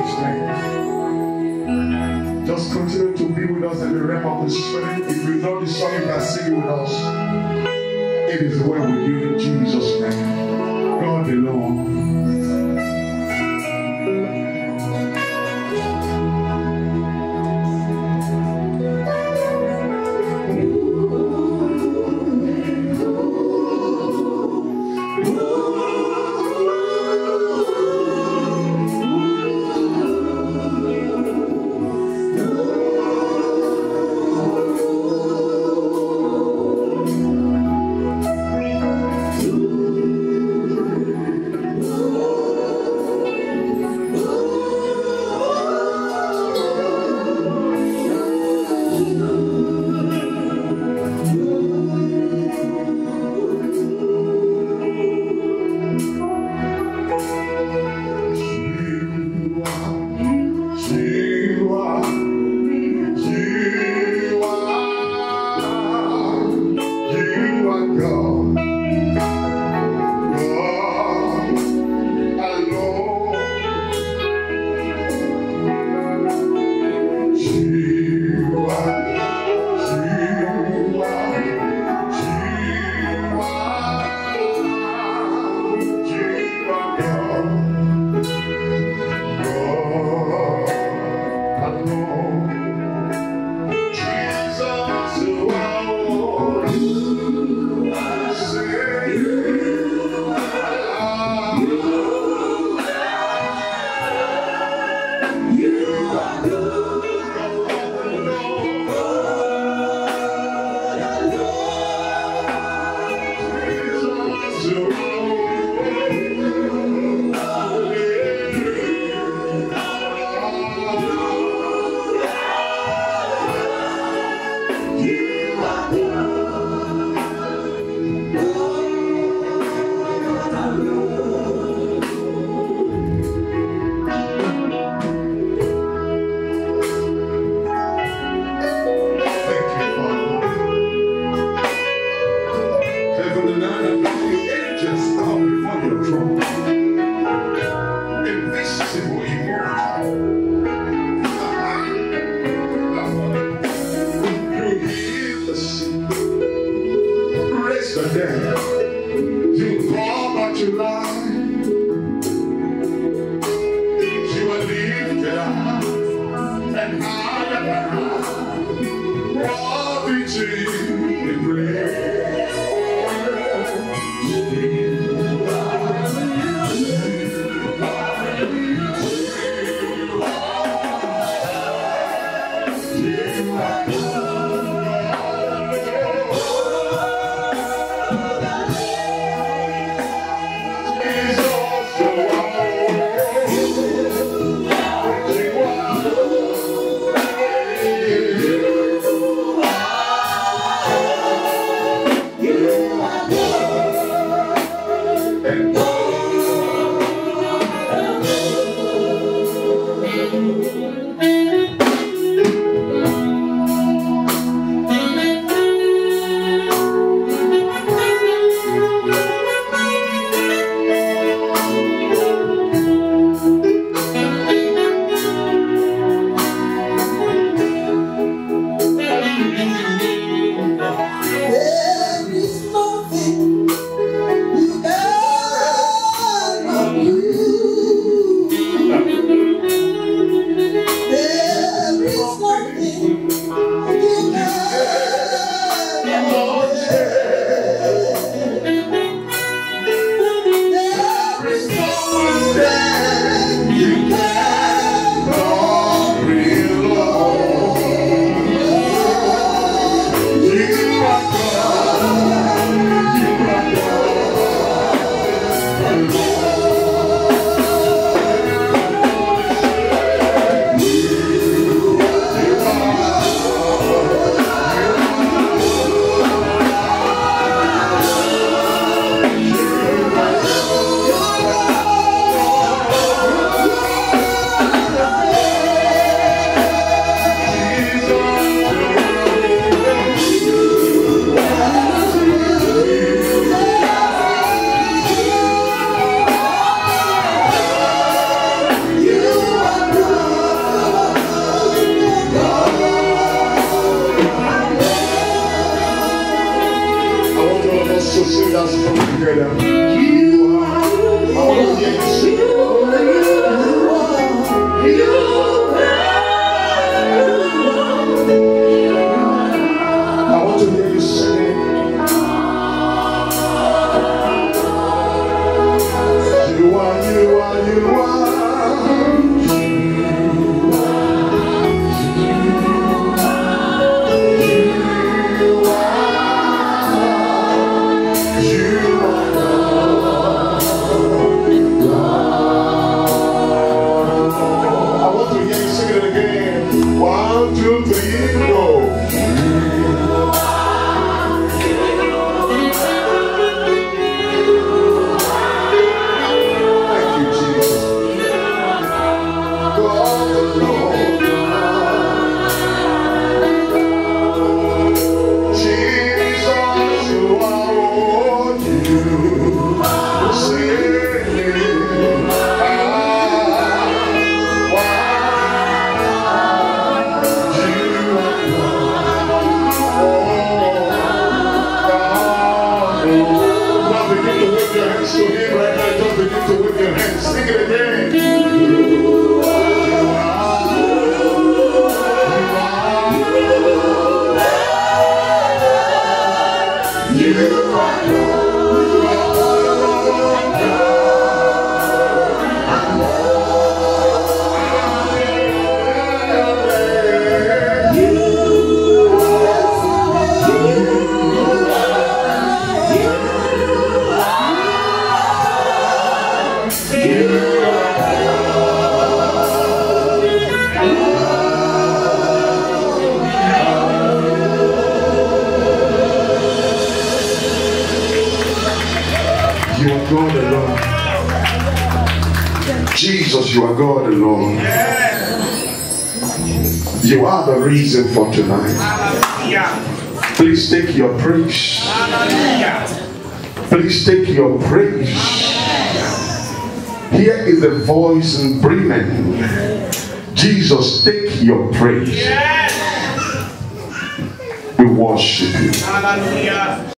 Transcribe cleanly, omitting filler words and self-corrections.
Jesus' name. Just continue to be with us in the realm of the Spirit. If you know the song, you can sing it with us. It is well with you in Jesus' name. God alone. us come together. You are. I want to hear you sing. I want to hear you sing. You are, you are, you are. God alone. Jesus, you are God alone. You are the reason for tonight. Please take your praise. Please take your praise. Here is the voice in Bremen. Jesus, take your praise. We worship you.